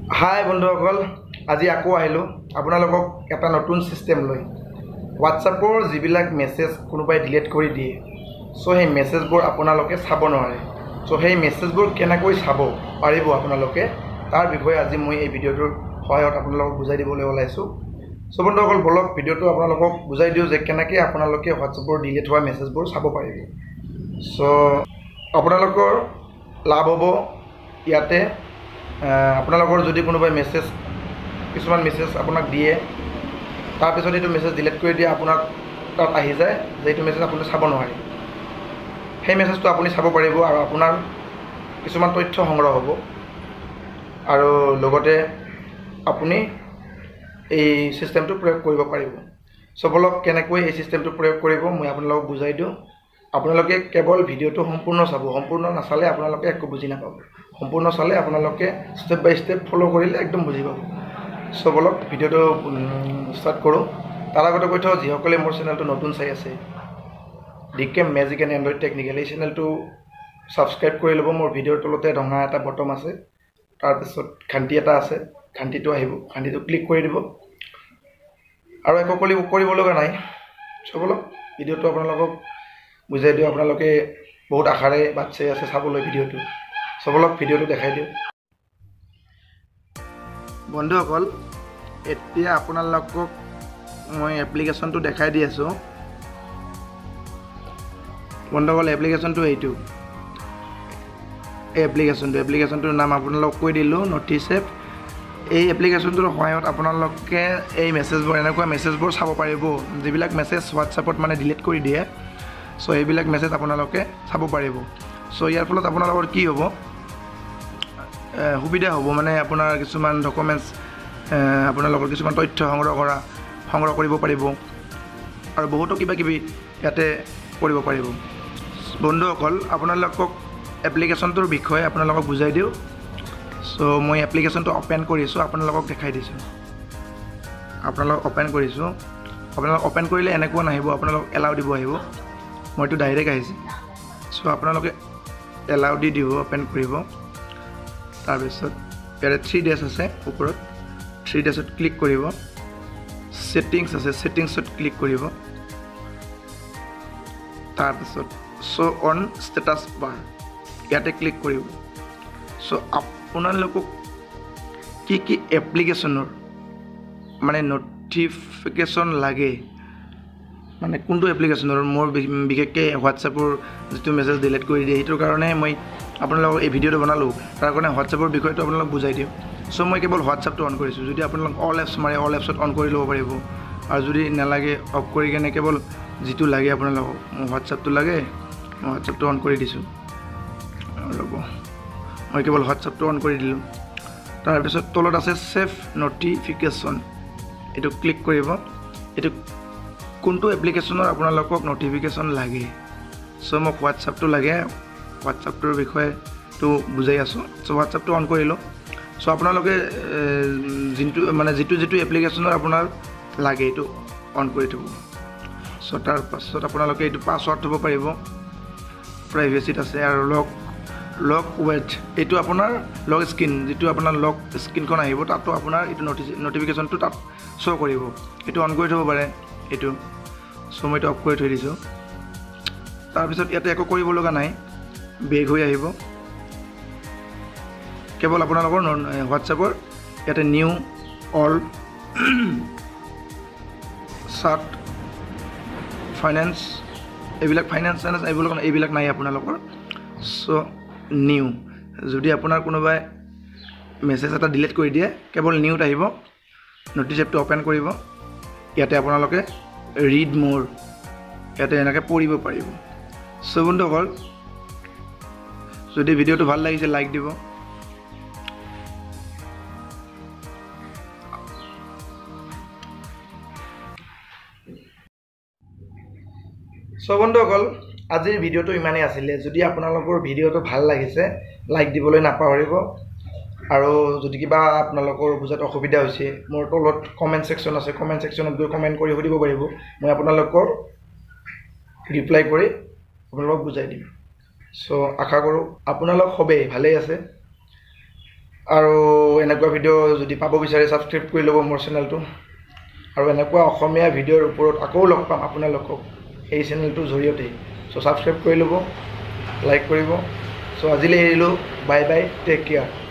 হাই বন্ধুসকল, আজি আকৌ আহিলোঁ আপোনালোকক এটা নতুন সিস্টেম লৈ। হোৱাটছআপৰ যিবিলাক মেছেজ কোনোবাই ডিলিট কৰি দিয়ে, সো সেই মেছেজবোৰ আপোনালোকে চাব নোৱাৰে। সো সেই মেছেজবোৰ কেনেকৈ চাব পাৰিব আপোনালোকে, তাৰ বিষয়ে আজি মই এই ভিডিঅ'টোৰ সহায়ত আপোনালোকক বুজাই দিবলৈ ওলাইছোঁ। সো বন্ধুসকল, বলক ভিডিঅ'টো আপোনালোকক বুজাই দিওঁ যে কেনেকৈ আপোনালোকে হোৱাটছআপৰ ডিলিট হোৱা মেছেজবোৰ চাব পাৰিব। সো আপোনালোকৰ লাভ হ'ব ইয়াতে। আপোনালোকৰ যদি কোনোবাই কিছুমান মেছেজ আপোনাক দিয়ে, তাৰপিছত এইটো মেছেজ ডিলিট কৰি দিয়ে, আপোনাক তাত আহি যায় যে এইটো মেছেজ আপুনি চাব নোৱাৰে। সেই মেছেজটো আপুনি চাব পাৰিব আৰু আপোনাৰ কিছুমান তথ্য সংগ্ৰহ হ'ব, আৰু লগতে আপুনি এই চিষ্টেমটো প্ৰয়োগ কৰিব পাৰিব। বলক কেনেকৈ এই চিষ্টেমটো প্ৰয়োগ কৰিব মই আপোনালোকক বুজাই দিওঁ। আপোনালোকে কেৱল ভিডিঅ'টো সম্পূৰ্ণ চাব, সম্পূৰ্ণ নাচালে আপোনালোকে একো বুজি নাপাব। সম্পূৰ্ণ চালে আপোনালোকে ষ্টেপ বাই ষ্টেপ ফ'ল' কৰিলে একদম বুজি পাব। বলক ভিডিঅ'টো ষ্টাৰ্ট কৰোঁ। তাৰ আগতে কৈ থওঁ, যিসকলে মোৰ চেনেলটো নতুন চাই আছে, ডিকেম মেজিক এণ্ড এণ্ড্ৰইড টেকনিকেল, এই চেনেলটো ছাবস্ক্ৰাইব কৰি ল'ব। মোৰ ভিডিঅ'ৰ তলতে ৰঙা এটা বটম আছে, তাৰপিছত ঘণ্টি এটা আছে, ঘণ্টিটো আহিব, ঘণ্টিটো ক্লিক কৰি দিব আৰু একো কৰিব লগা নাই। বলক ভিডিঅ'টো আপোনালোকক বুজাই দিওঁ। আপোনালোকে বহুত আশাৰে বাট চাই আছে চাবলৈ ভিডিঅ'টো। বলক ভিডিঅ'টো দেখাই দিওঁ। বন্ধুসকল, এতিয়া আপোনালোকক মই এপ্লিকেশ্যনটো দেখাই দি আছোঁ। বন্ধুসকল, এপ্লিকেশ্যনটো এইটো। এই এপ্লিকেশ্যনটোৰ নাম আপোনালোকক কৈ দিলোঁ, নটিছ এপ। এই এপ্লিকেশ্যনটোৰ সহায়ত আপোনালোকে এই এনেকুৱা মেছেজবোৰ চাব পাৰিব, যিবিলাক মেছেজ হোৱাটছআপত মানে ডিলিট কৰি দিয়ে। সো এইবিলাক মেছেজ আপোনালোকে চাব পাৰিব। সো ইয়াৰ ফলত আপোনালোকৰ কি হ'ব, সুবিধা হ'ব, মানে আপোনাৰ কিছুমান ডকুমেণ্টছ, আপোনালোকৰ কিছুমান তথ্য সংগ্ৰহ কৰিব পাৰিব, আৰু বহুতো কিবাকিবি ইয়াতে কৰিব পাৰিব। বন্ধুসকল, আপোনালোকক এপ্লিকেশ্যনটোৰ বিষয়ে আপোনালোকক বুজাই দিওঁ। সো মই এপ্লিকেশ্যনটো অ'পেন কৰিছোঁ, আপোনালোকক দেখাই দিছোঁ। আপোনালোকক অ'পেন কৰিছোঁ। আপোনালোক অ'পেন কৰিলে এনেকুৱা নাহিব, আপোনালোকক এলাউ দিব আহিব। মইতো ডাইৰেক্ট আহিছে। সো আপোনালোকে এলাউ দি দিব, অ'পেন কৰিব। তাৰপিছত ইয়াতে 3 ডেজ আছে ওপৰত, 3 ডেজত ক্লিক কৰিব। ছেটিংছ আছে, ছেটিংছত ক্লিক কৰিব। তাৰপিছত শ্ব' অন ষ্টেটাছ বাৰ, ইয়াতে ক্লিক কৰিব। সো আপোনালোকক কি এপ্লিকেশ্যনৰ মানে ন'টিফিকেশ্যন লাগে, মানে কোনটো এপ্লিকেশ্যনৰ, মোৰ বিশেষকৈ হোৱাটছআপৰ যিটো মেছেজ ডিলিট কৰি দিয়ে, সেইটোৰ কাৰণে মই আপোনালোকক এই ভিডিঅ'টো বনালোঁ। তাৰ কাৰণে হোৱাটছআপৰ বিষয়টো আপোনালোকক বুজাই দিওঁ। সো মই কেৱল হোৱাটছআপটো অন কৰিছোঁ। যদি আপোনালোক অল এপছ মাৰে, অল এপছত অন কৰি ল'ব পাৰিব, আৰু যদি নালাগে অফ কৰি কেনে কেৱল যিটো লাগে আপোনালোকক, হোৱাটছআপটো লাগে, মই হোৱাটছআপটো অন কৰি দিছোঁ। ৰ'ব, মই কেৱল হোৱাটছআপটো অন কৰি দিলোঁ। তাৰপিছত তলত আছে ছেভ ন'টিফিকেশ্যন, এইটো ক্লিক কৰিব। এইটো কোনটো এপ্লিকেশ্যনৰ আপোনালোকক ন'টিফিকেশ্যন লাগে। সো মোক হোৱাটছআপটো লাগে, হোৱাটছআপটোৰ বিষয়েটো বুজাই আছোঁ। সো হোৱাটছআপটো অন কৰিলোঁ। সো আপোনালোকে যিটো এপ্লিকেশ্যনৰ আপোনাৰ লাগে এইটো অন কৰি থ'ব। সো তাৰপাছত আপোনালোকে এইটো পাছৱৰ্ড থ'ব পাৰিব, প্ৰাইভেচিত আছে। আৰু লক ৱেট, এইটো আপোনাৰ লক স্ক্ৰীন, যিটো আপোনাৰ লক স্ক্ৰীনখন আহিব, তাতো আপোনাৰ এইটো ন'টিফিকেশ্যনটো তাত শ্ব' কৰিব। এইটো অন কৰি থ'ব পাৰে এইটো। সো মই এইটো অফ কৰি থৈ দিছোঁ। তাৰপিছত ইয়াতে একো কৰিব লগা নাই, বেক হৈ আহিব। কেৱল আপোনালোকৰ হোৱাটছআপৰ ইয়াতে নিউ, অল, চাৰ্ট, ফাইনেন্স, এইবিলাক নাই আপোনালোকৰ। সো নিউ, যদি আপোনাৰ কোনোবাই মেছেজ এটা ডিলিট কৰি দিয়ে, কেৱল নিউত আহিব, ন'টিছ এপটো অ'পেন কৰিব। ইয়াতে আপোনালোকে ৰিড মোৰ, ইয়াতে এনেকৈ পঢ়িব পাৰিব। সো বন্ধুসকল, যদি ভিডিঅ'টো ভাল লাগিছে লাইক দিব। বন্ধুসকল, আজিৰ ভিডিঅ'টো ইমানেই আছিলে। যদি আপোনালোকৰ ভিডিঅ'টো ভাল লাগিছে, লাইক দিবলৈ নাপাহৰিব। আৰু যদি কিবা আপোনালোকৰ বুজাত অসুবিধা হৈছে, মোৰ তলত কমেণ্ট ছেকশ্যন আছে, কমেণ্ট ছেকশ্যনত গৈ কমেণ্ট কৰি সুধিব পাৰিব। মই আপোনালোকৰ ৰিপ্লাই কৰি আপোনালোকক বুজাই দিম। সো আশা কৰোঁ আপোনালোক সবেই ভালেই আছে। আৰু এনেকুৱা ভিডিঅ' যদি পাব বিচাৰে ছাবস্ক্ৰাইব কৰি ল'ব মোৰ চেনেলটো আৰু এনেকুৱা অসমীয়া ভিডিঅ'ৰ ওপৰত আকৌ লগ পাম আপোনালোকক এই চেনেলটোৰ জৰিয়তে চ' ছাবস্ক্ৰাইব কৰি ল'ব লাইক কৰিব চ' আজিলৈ এৰিলোঁ বাই বাই টেক কেয়াৰ